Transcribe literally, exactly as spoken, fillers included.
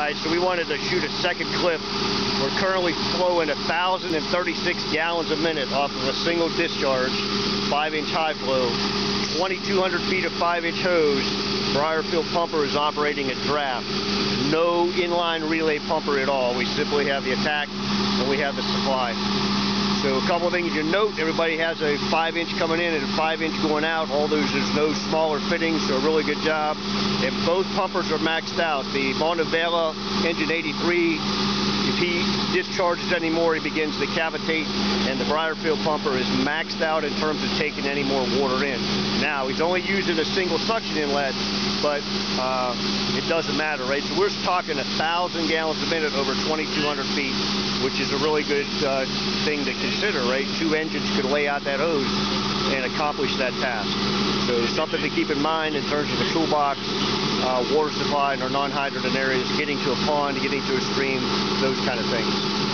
right, so we wanted to shoot a second clip. We're currently flowing one thousand thirty-six gallons a minute off of a single discharge, five inch high flow, twenty-two hundred feet of five inch hose. Briarfield pumper is operating at draft. No inline relay pumper at all. We simply have the attack and we have the supply. So a couple of things you note, everybody has a five inch coming in and a five inch going out. All those, there's no smaller fittings, so a really good job. And both pumpers are maxed out. The Montevela engine eighty-three, if he discharges anymore, he begins to cavitate, and the Briarfield pumper is maxed out in terms of taking any more water in. Now, he's only using a single suction inlet, but uh, it doesn't matter, right? So we're talking one thousand gallons a minute over twenty-two hundred feet, which is a really good uh, thing to consider, right? Two engines could lay out that hose and accomplish that task. So something to keep in mind in terms of the toolbox, uh, water supply in our non-hydrogen areas, getting to a pond, getting to a stream, those kind of things.